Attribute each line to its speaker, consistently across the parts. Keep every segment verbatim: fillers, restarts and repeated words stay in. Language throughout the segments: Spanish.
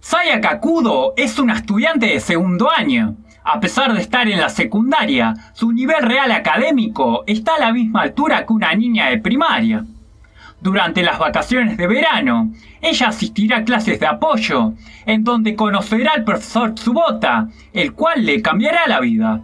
Speaker 1: Sayaka Kudo es una estudiante de segundo año. A pesar de estar en la secundaria, su nivel real académico está a la misma altura que una niña de primaria. Durante las vacaciones de verano, ella asistirá a clases de apoyo, en donde conocerá al profesor Tsubota, el cual le cambiará la vida.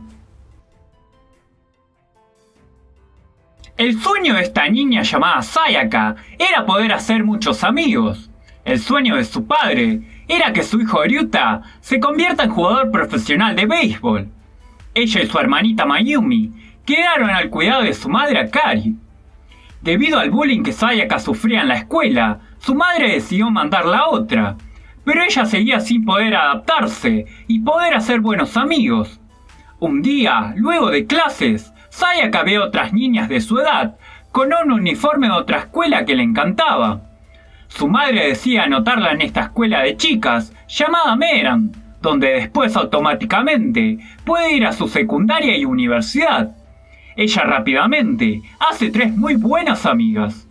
Speaker 1: El sueño de esta niña llamada Sayaka era poder hacer muchos amigos. El sueño de su padre era que su hijo Ryuta se convierta en jugador profesional de béisbol. Ella y su hermanita Mayumi quedaron al cuidado de su madre Akari. Debido al bullying que Sayaka sufría en la escuela, su madre decidió mandarla a otra, pero ella seguía sin poder adaptarse y poder hacer buenos amigos. Un día, luego de clases, Sayaka ve a otras niñas de su edad con un uniforme de otra escuela que le encantaba. Su madre decide anotarla en esta escuela de chicas llamada Meran, donde después automáticamente puede ir a su secundaria y universidad. Ella rápidamente hace tres muy buenas amigas.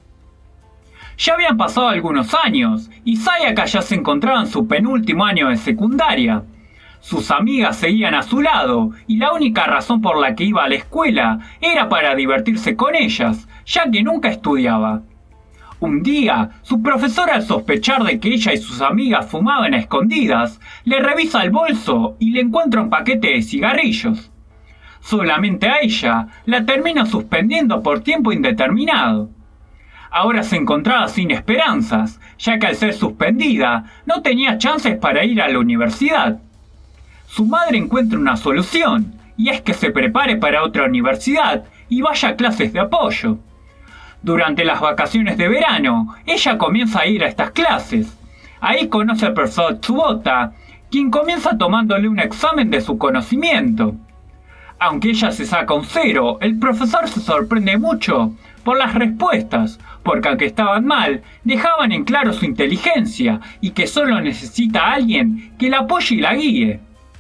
Speaker 1: Ya habían pasado algunos años y Sayaka ya se encontraba en su penúltimo año de secundaria. Sus amigas seguían a su lado y la única razón por la que iba a la escuela era para divertirse con ellas, ya que nunca estudiaba. Un día, su profesora, al sospechar de que ella y sus amigas fumaban a escondidas, le revisa el bolso y le encuentra un paquete de cigarrillos. Solamente a ella la termina suspendiendo por tiempo indeterminado. Ahora se encontraba sin esperanzas, ya que al ser suspendida no tenía chances para ir a la universidad. Su madre encuentra una solución, y es que se prepare para otra universidad y vaya a clases de apoyo. Durante las vacaciones de verano, ella comienza a ir a estas clases. Ahí conoce al profesor Tsubota, quien comienza tomándole un examen de su conocimiento. Aunque ella se saca un cero, el profesor se sorprende mucho por las respuestas, porque aunque estaban mal, dejaban en claro su inteligencia y que solo necesita a alguien que la apoye y la guíe.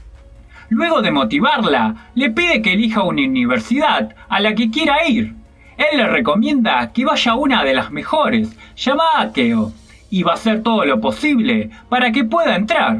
Speaker 1: Luego de motivarla, le pide que elija una universidad a la que quiera ir. Él le recomienda que vaya a una de las mejores, llamada Keio, y va a hacer todo lo posible para que pueda entrar.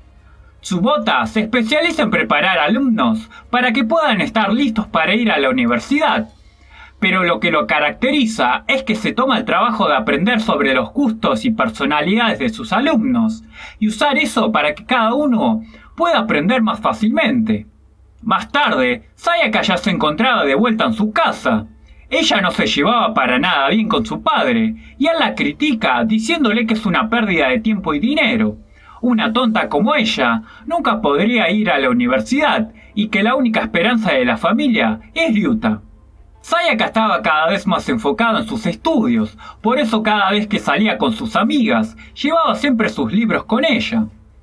Speaker 1: Tsubota se especializa en preparar alumnos para que puedan estar listos para ir a la universidad. Pero lo que lo caracteriza es que se toma el trabajo de aprender sobre los gustos y personalidades de sus alumnos, y usar eso para que cada uno pueda aprender más fácilmente. Más tarde, Sayaka ya se encontraba de vuelta en su casa. Ella no se llevaba para nada bien con su padre, y él la critica diciéndole que es una pérdida de tiempo y dinero. Una tonta como ella nunca podría ir a la universidad, y que la única esperanza de la familia es Ryuta. Sayaka estaba cada vez más enfocado en sus estudios, por eso cada vez que salía con sus amigas, llevaba siempre sus libros con ella.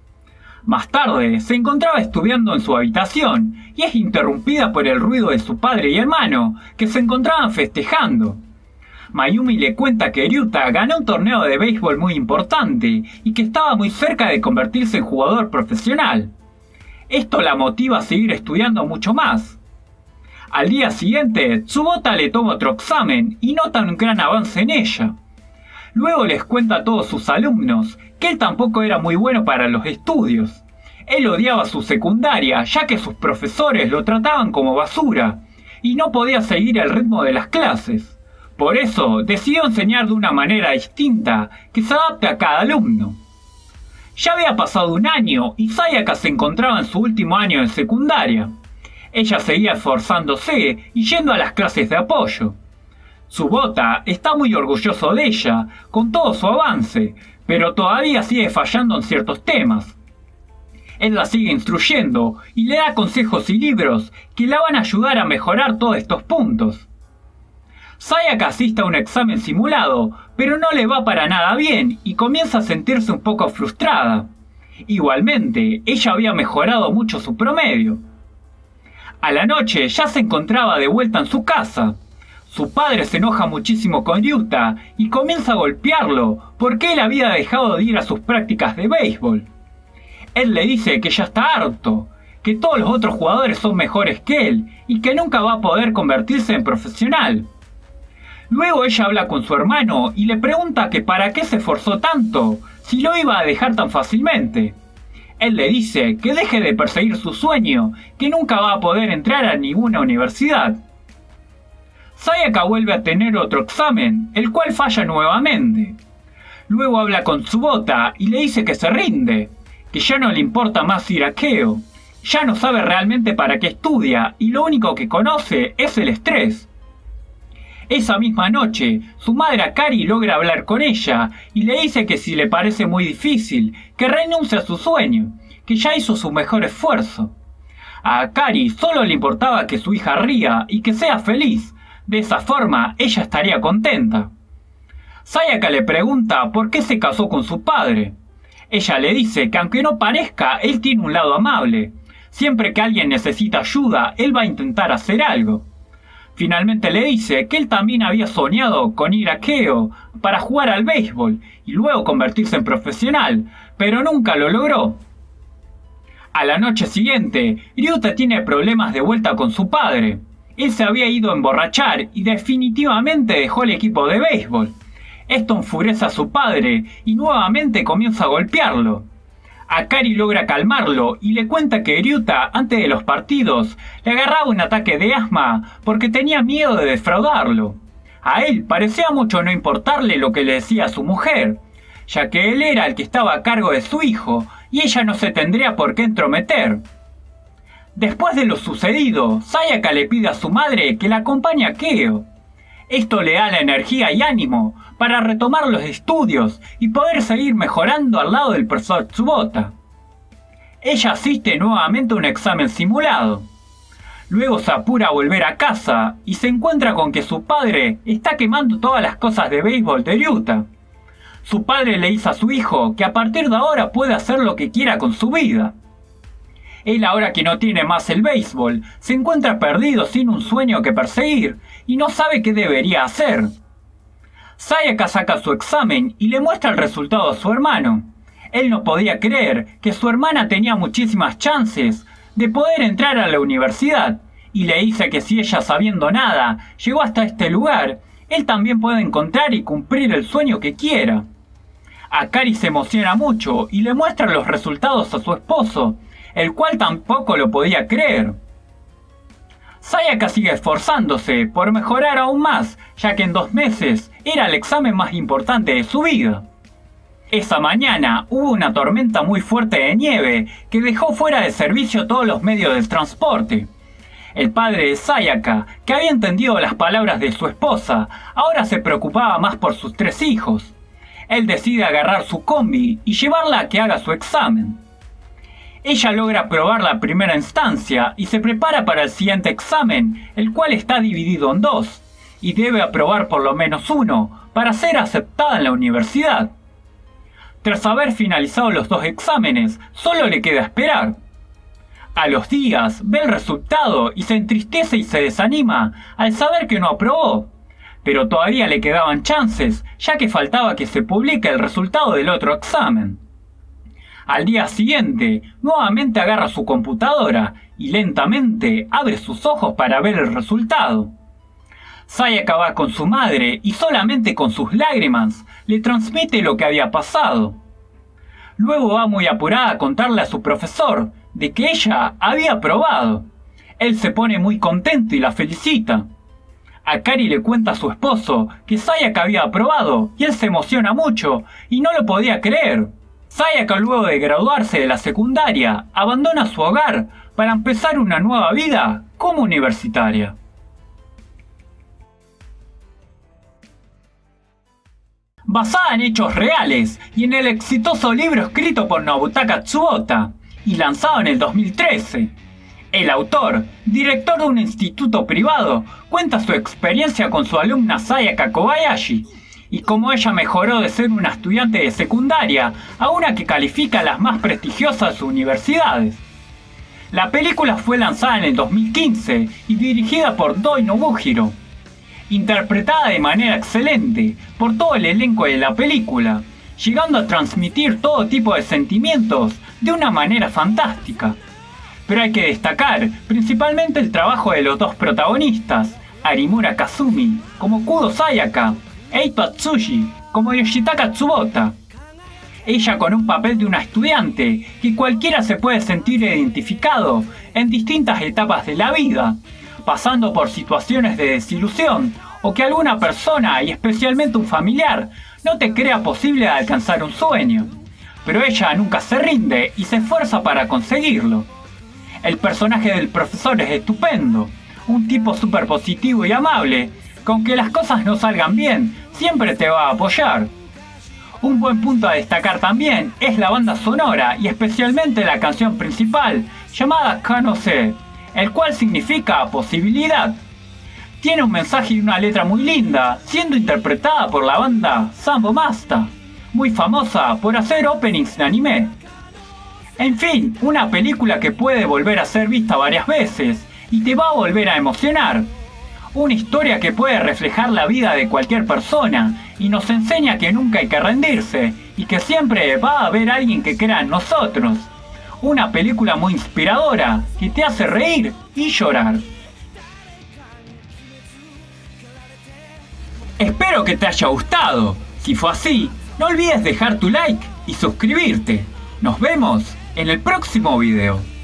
Speaker 1: Más tarde, se encontraba estudiando en su habitación y es interrumpida por el ruido de su padre y hermano, que se encontraban festejando. Mayumi le cuenta que Ryuta ganó un torneo de béisbol muy importante y que estaba muy cerca de convertirse en jugador profesional. Esto la motiva a seguir estudiando mucho más. Al día siguiente, Tsubota le toma otro examen y nota un gran avance en ella. Luego les cuenta a todos sus alumnos que él tampoco era muy bueno para los estudios. Él odiaba su secundaria, ya que sus profesores lo trataban como basura y no podía seguir el ritmo de las clases. Por eso decidió enseñar de una manera distinta que se adapte a cada alumno. Ya había pasado un año y Sayaka se encontraba en su último año de secundaria. Ella seguía esforzándose y yendo a las clases de apoyo. Tsubota está muy orgulloso de ella, con todo su avance, pero todavía sigue fallando en ciertos temas. Él la sigue instruyendo y le da consejos y libros que la van a ayudar a mejorar todos estos puntos. Sayaka asiste a un examen simulado, pero no le va para nada bien y comienza a sentirse un poco frustrada. Igualmente, ella había mejorado mucho su promedio. A la noche ya se encontraba de vuelta en su casa. Su padre se enoja muchísimo con Ryuta y comienza a golpearlo porque él había dejado de ir a sus prácticas de béisbol. Él le dice que ya está harto, que todos los otros jugadores son mejores que él y que nunca va a poder convertirse en profesional. Luego ella habla con su hermano y le pregunta que para qué se esforzó tanto, si lo iba a dejar tan fácilmente. Él le dice que deje de perseguir su sueño, que nunca va a poder entrar a ninguna universidad. Sayaka vuelve a tener otro examen, el cual falla nuevamente. Luego habla con Tsubota y le dice que se rinde, que ya no le importa más ir a Keio. Ya no sabe realmente para qué estudia y lo único que conoce es el estrés. Esa misma noche, su madre Akari logra hablar con ella y le dice que si le parece muy difícil, que renuncie a su sueño, que ya hizo su mejor esfuerzo. A Akari solo le importaba que su hija ría y que sea feliz, de esa forma ella estaría contenta. Sayaka le pregunta por qué se casó con su padre. Ella le dice que aunque no parezca, él tiene un lado amable. Siempre que alguien necesita ayuda, él va a intentar hacer algo. Finalmente le dice que él también había soñado con ir a Keio para jugar al béisbol y luego convertirse en profesional, pero nunca lo logró. A la noche siguiente, Ryuta tiene problemas de vuelta con su padre. Él se había ido a emborrachar y definitivamente dejó el equipo de béisbol. Esto enfurece a su padre y nuevamente comienza a golpearlo. Akari logra calmarlo y le cuenta que Ryuta, antes de los partidos, le agarraba un ataque de asma porque tenía miedo de defraudarlo. A él parecía mucho no importarle lo que le decía su mujer, ya que él era el que estaba a cargo de su hijo y ella no se tendría por qué entrometer. Después de lo sucedido, Sayaka le pide a su madre que la acompañe a Keio. Esto le da la energía y ánimo para retomar los estudios y poder seguir mejorando al lado del profesor Tsubota. Ella asiste nuevamente a un examen simulado. Luego se apura a volver a casa y se encuentra con que su padre está quemando todas las cosas de béisbol de Ryuta. Su padre le dice a su hijo que a partir de ahora puede hacer lo que quiera con su vida. Él, ahora que no tiene más el béisbol, se encuentra perdido sin un sueño que perseguir y no sabe qué debería hacer. Sayaka saca su examen y le muestra el resultado a su hermano. Él no podía creer que su hermana tenía muchísimas chances de poder entrar a la universidad y le dice que si ella, sabiendo nada, llegó hasta este lugar, él también puede encontrar y cumplir el sueño que quiera. Akari se emociona mucho y le muestra los resultados a su esposo, el cual tampoco lo podía creer. Sayaka sigue esforzándose por mejorar aún más, ya que en dos meses era el examen más importante de su vida. Esa mañana hubo una tormenta muy fuerte de nieve que dejó fuera de servicio todos los medios de transporte. El padre de Sayaka, que había entendido las palabras de su esposa, ahora se preocupaba más por sus tres hijos. Él decide agarrar su combi y llevarla a que haga su examen. Ella logra aprobar la primera instancia y se prepara para el siguiente examen, el cual está dividido en dos, y debe aprobar por lo menos uno para ser aceptada en la universidad. Tras haber finalizado los dos exámenes, solo le queda esperar. A los días ve el resultado y se entristece y se desanima al saber que no aprobó, pero todavía le quedaban chances, ya que faltaba que se publique el resultado del otro examen. Al día siguiente, nuevamente agarra su computadora y lentamente abre sus ojos para ver el resultado. Sayaka va con su madre y solamente con sus lágrimas le transmite lo que había pasado. Luego va muy apurada a contarle a su profesor de que ella había aprobado. Él se pone muy contento y la felicita. Akari le cuenta a su esposo que Sayaka había aprobado y él se emociona mucho y no lo podía creer. Sayaka, luego de graduarse de la secundaria, abandona su hogar para empezar una nueva vida como universitaria. Basada en hechos reales y en el exitoso libro escrito por Nobutaka Tsubota y lanzado en el dos mil trece. El autor, director de un instituto privado, cuenta su experiencia con su alumna Sayaka Kobayashi y cómo ella mejoró de ser una estudiante de secundaria a una que califica las más prestigiosas universidades. La película fue lanzada en el dos mil quince y dirigida por Doi Nobuhiro, interpretada de manera excelente por todo el elenco de la película, llegando a transmitir todo tipo de sentimientos de una manera fantástica. Pero hay que destacar principalmente el trabajo de los dos protagonistas, Arimura Kazumi como Kudo Sayaka, Eito Atsushi como Yoshitaka Tsubota. ella con un papel de una estudiante, que cualquiera se puede sentir identificado en distintas etapas de la vida, pasando por situaciones de desilusión, o que alguna persona, y especialmente un familiar, no te crea posible alcanzar un sueño. Pero ella nunca se rinde y se esfuerza para conseguirlo. El personaje del profesor es estupendo, un tipo súper positivo y amable, que aunque las cosas no salgan bien, siempre te va a apoyar. Un buen punto a destacar también es la banda sonora y especialmente la canción principal, llamada Canose, el cual significa posibilidad. Tiene un mensaje y una letra muy linda, siendo interpretada por la banda Sambo Masta, muy famosa por hacer openings de anime. En fin, una película que puede volver a ser vista varias veces y te va a volver a emocionar. Una historia que puede reflejar la vida de cualquier persona y nos enseña que nunca hay que rendirse y que siempre va a haber alguien que crea en nosotros. Una película muy inspiradora que te hace reír y llorar. Espero que te haya gustado. Si fue así, no olvides dejar tu like y suscribirte. Nos vemos en el próximo video.